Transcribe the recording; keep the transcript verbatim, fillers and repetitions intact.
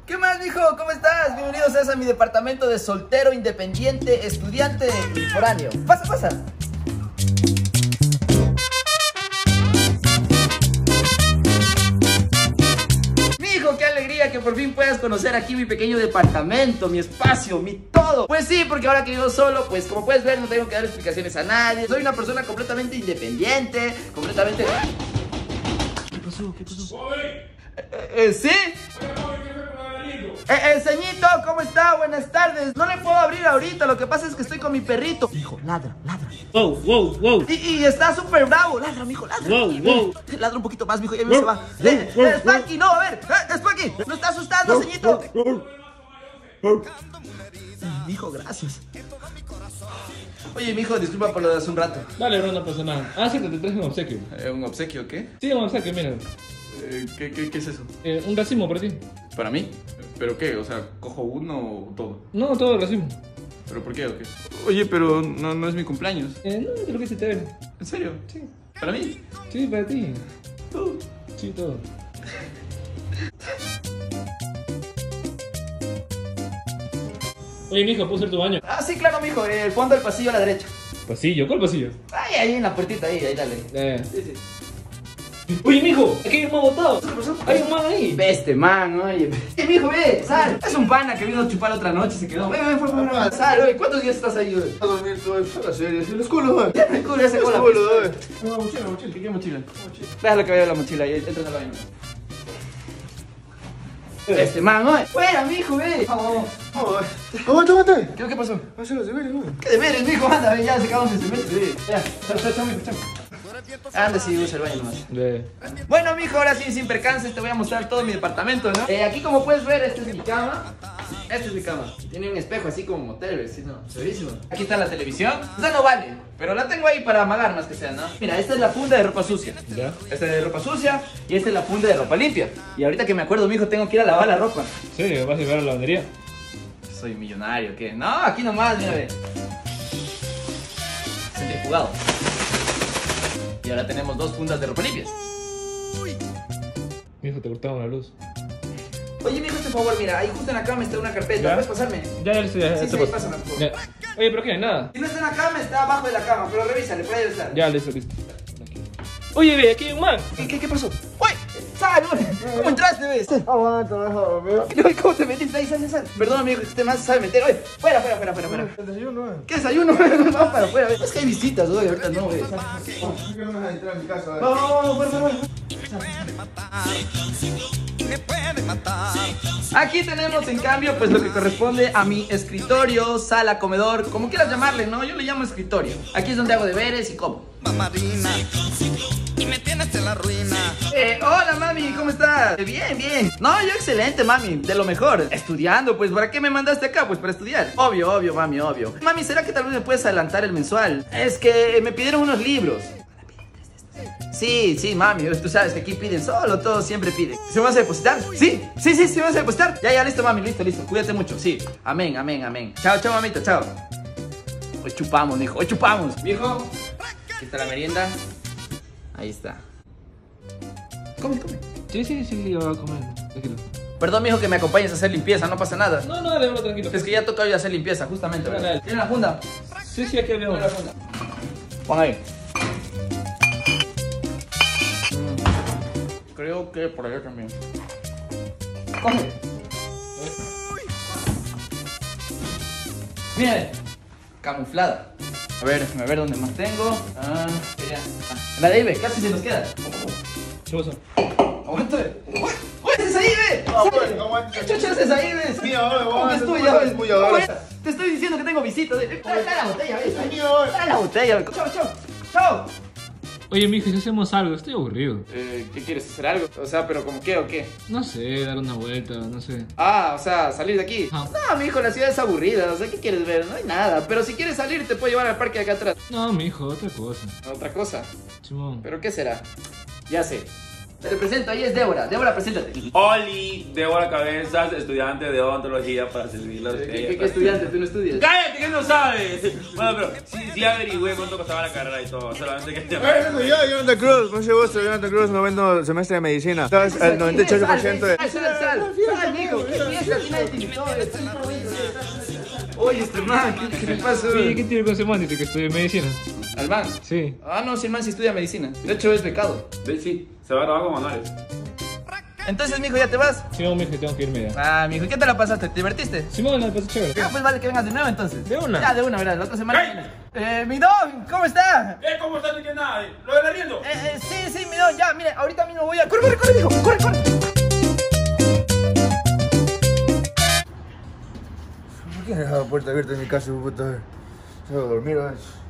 ¿Qué más, mijo? ¿Cómo estás? Bienvenidos a mi departamento de soltero, independiente, estudiante y foráneo. Pasa, pasa. Mijo, qué alegría que por fin puedas conocer aquí mi pequeño departamento, mi espacio, mi todo. Pues sí, porque ahora que vivo solo, pues como puedes ver, no tengo que dar explicaciones a nadie. Soy una persona completamente independiente, completamente... ¿Qué pasó? ¿Qué pasó? Eh, eh, ¿Sí? Eh, eh, ceñito, ¿cómo está? Buenas tardes. No le puedo abrir ahorita, lo que pasa es que estoy con mi perrito. Hijo, ladra, ladra. Wow, wow, wow. Y, y está súper bravo. Ladra, mijo, ladra. Wow, wow. Ladra un poquito más, mijo, ya se va. Eh, eh, Spanky, no, a ver. Eh, Spanky, no está asustando, ceñito. Mijo, gracias. Oye, mijo, disculpa por lo de hace un rato. Dale, bro, no pasa nada. Ah, sí, te traje un obsequio. Eh, ¿Un obsequio qué? Sí, un obsequio, mira. Eh, ¿qué, qué, ¿Qué es eso? Eh, un racimo para ti. ¿Para mí? ¿Pero qué? O sea, ¿cojo uno o todo? No, todo el racimo. ¿Pero por qué o qué? Oye, pero no, no es mi cumpleaños. Eh, no, te lo quise te ver. ¿En serio? Sí. ¿Para mí? Sí, para ti. ¿Tú? Sí, todo. Oye, mijo, ¿puedo ser tu baño? Ah, sí, claro, mijo. Eh, el fondo del pasillo a la derecha. ¿Pasillo? ¿Cuál pasillo? Ay, ahí en la puertita, ahí, ahí, dale. Eh. Sí, sí. Oye, mijo, aquí hay un man botado. Hay un man ahí. Ve este man, oye. Eh, mijo, ve, sal. Es un pana que vino a chupar otra noche y se quedó. Ven, ven, fue, fue, fue. Sal, oye, ¿cuántos días estás ahí, oye? A dormir todo el la serie, en la escuela, güey. Ya me culo, ya se cola. Escuela, güey. No, mochila, mochila. ¿Qué mochila? Déjalo que vaya la mochila y entra al baño. Este man, oye. Fuera, mijo, ve. Vamos, vamos. Aguanta, aguanta. ¿Qué, ¿Qué pasó? Hace los deberes, güey. ¿Qué deberes, mijo? Anda, ven, ya se acabamos el semestre, ve. Ya, chao, chao, chao, mijo, chao. Anda, sí, usa el baño nomás. De... Bueno, mijo, ahora sí, sin percances, te voy a mostrar todo mi departamento, ¿no? Eh, aquí, como puedes ver, esta es mi cama. Esta es mi cama. Tiene un espejo así como motel, ¿sí? No, serísimo. Aquí está la televisión. O sea, no vale, pero la tengo ahí para amagar más que sea, ¿no? Mira, esta es la funda de ropa sucia. ¿Ya? Esta es de ropa sucia y esta es la funda de ropa limpia. Y ahorita que me acuerdo, mijo, tengo que ir a lavar la ropa. Sí, vas a llevar a la lavandería. Soy millonario, ¿qué? No, aquí nomás, mira, ve. Centrifugado. Y ahora tenemos dos fundas de ropa limpias. Mijo, te cortaron la luz. Oye, mijo, por favor, mira, ahí justo en la cama está una carpeta. ¿Ya? ¿Puedes pasarme? Ya, ya, listo, ya. Sí, ya te sí, paso. pásame, por favor. Ya. Oye, pero ¿qué? Nada. Si no está en la cama, está abajo de la cama, pero revísale, por ahí debe estar. Ya, listo, listo. Oye, ve, aquí hay un man. ¿Qué, qué, qué pasó? ¡Uy! ¡Sal, hombre! ¿Cómo entraste, ves? Aguanta, déjame, güey. ¿Cómo te metiste ahí? Sal, sal. Perdón, amigo, que este man se sabe meter. Oye, fuera, fuera, fuera, fuera, fuera. El desayuno, güey. ¿Qué desayuno? Vamos para afuera, es que hay visitas hoy, ahorita no, güey. ¿Por qué no me vas a entrar a mi casa, güey? Vamos, vamos, fuera, fuera, fuera. Aquí tenemos en cambio pues lo que corresponde a mi escritorio, sala, comedor, como quieras llamarle, ¿no? Yo le llamo escritorio. Aquí es donde hago deberes y como. Mamarina, y me tienes en la ruina. Eh, hola mami, ¿cómo estás? Eh, Bien, bien. No, yo excelente, mami, de lo mejor. Estudiando, pues, ¿para qué me mandaste acá? Pues para estudiar. Obvio, obvio, mami, obvio. Mami, ¿será que tal vez me puedes adelantar el mensual? Es que me pidieron unos libros. Sí, sí, mami, tú sabes que aquí piden solo, todos siempre piden. ¿Se me vas a depositar? Sí, sí, sí, se me vas a depositar. Ya, ya, listo, mami, listo, listo. Cuídate mucho, sí. Amén, amén, amén. Chao, chao, mamita, chao. Hoy chupamos, mijo, hoy chupamos. Viejo, aquí está la merienda. Ahí está. Come, come. Sí, sí, sí, yo voy a comer. Tranquilo. Perdón, mijo, que me acompañes a hacer limpieza, no pasa nada. No, no, dale, bro, tranquilo. Es que ya toca hoy hacer limpieza, justamente. Dale, dale. ¿Tiene la funda? Sí, sí, aquí había Pon uno. la funda. Pon ahí. Creo que por allá también. Coge. Mire, camuflada. A ver, a ver dónde más tengo. Ah, ya. Ah, la de ahí, ve, casi se nos queda. ¿Qué pasó? Aguanta. ¡Uy! ¡Uy, ese es ahí, ve! Ah, bueno, aguanta. ¿Qué chucha haces ahí, ves? Mira, ahora, ¿Cómo que es aguanta, tuya, es ves? tuya, ahora. ¿Cómo es? Te estoy diciendo que tengo visitas. eh. Trae trae la botella, ves. Es mío, güey. Trae la botella, ve. Chao, chao. Chao. Oye, mijo, si hacemos algo, estoy aburrido. Eh, ¿qué quieres hacer algo? O sea, pero ¿como qué o qué? No sé, dar una vuelta, no sé. Ah, o sea, salir de aquí. Ah. No, mi hijo, la ciudad es aburrida. O sea, ¿qué quieres ver? No hay nada. Pero si quieres salir, te puedo llevar al parque de acá atrás. No, mijo, otra cosa. Otra cosa. Simón. ¿Pero qué será? Ya sé. Te presento, ahí es Débora. Débora, preséntate. Oli, Débora Cabezas, estudiante de odontología para servirle a ¿Qué, ustedes. qué, qué estudiante? ¿Tú no estudias? ¡Cállate que no sabes! Bueno, pero sí, sí averigüé cuánto costaba la carrera y todo. Solamente que te... Yo, Jonathan Cruz, mucho gusto, Jonathan Cruz, noveno semestre de medicina. Entonces, el noventa y ocho por ciento de... Sal, sal, sal, sal, mijo. ¿Qué fiesta? Aquí nadie te invitó. Oye, este man, ¿qué, qué le pasó? Sí, ¿qué tiene con ese man? Dice que estudia medicina. ¿Al man? Sí. Ah, no, si el man sí estudia medicina. De hecho, es becado. Ve, sí, se va a grabar con manuales. Entonces, mijo, ¿ya te vas? Sí, no, mijo, tengo que irme ya. Ah, mijo, ¿qué te la pasaste? ¿Te divertiste? Simón, la pasé chévere. Ah, pues vale que vengas de nuevo entonces. ¿De una? Ya, de una, verás, la otra semana vienes. Eh, mi don, ¿cómo está? ¿Eh? ¿Cómo está? No entiendo nada. ¿Lo del arriendo? Eh, eh, sí, sí, mi don, ya, mire, ahorita mismo voy a... ¡Corre, corre, corre, mijo! ¡Corre, corre! ¿Por qué han dejado la puerta abierta en mi casa, puta? Se va a dormir, ¿ves?